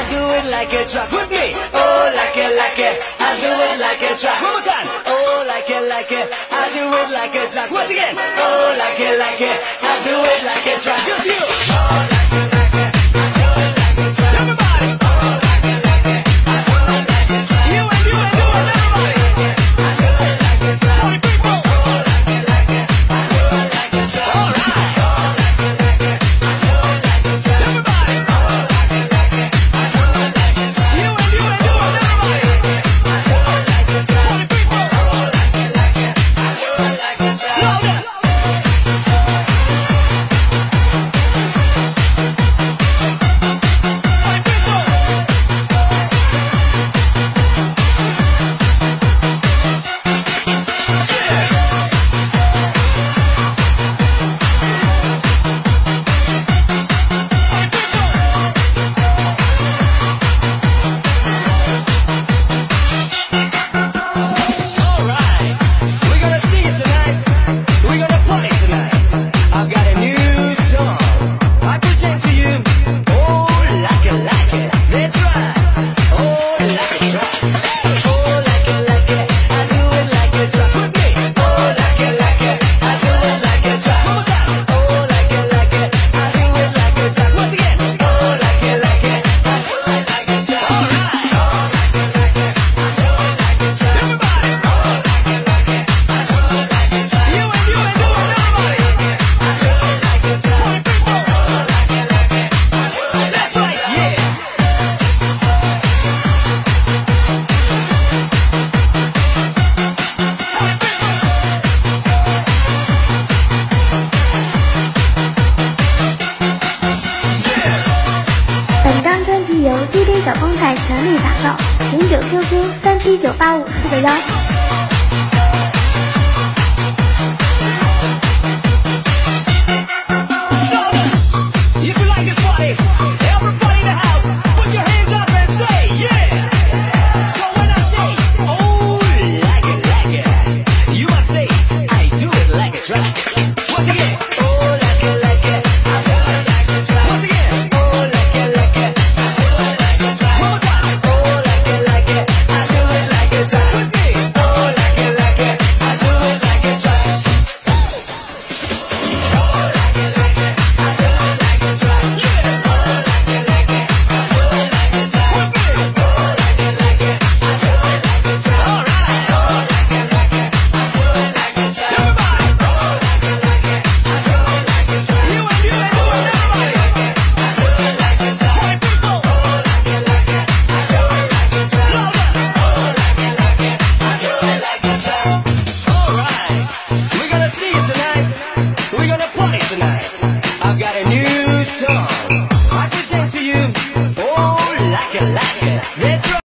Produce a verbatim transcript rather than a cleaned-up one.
do it like a track with me. Oh, like it, like it, I do it like a track. One more time. Oh, like it, like it, I do it like a track. Once again. Oh, like it, like it, I do it like a track. Just you. Oh, like it, like it, I do it like a track. Everybody. Oh, like it, like it, I do it like a track. You and you and you and everybody. I do it like a track. Party people. Oh, like it, like it, I do it like a track. All right. Oh, like it, like it, I do it like a track. Everybody. Oh, like it, like it, I do it like a track. You and you and you and everybody. I do it like a track. Party people. Oh, like it, like it, I do it like a track. Louder. 由 D J 小风采全力打造，请九 Q Q 三七九八五四个幺。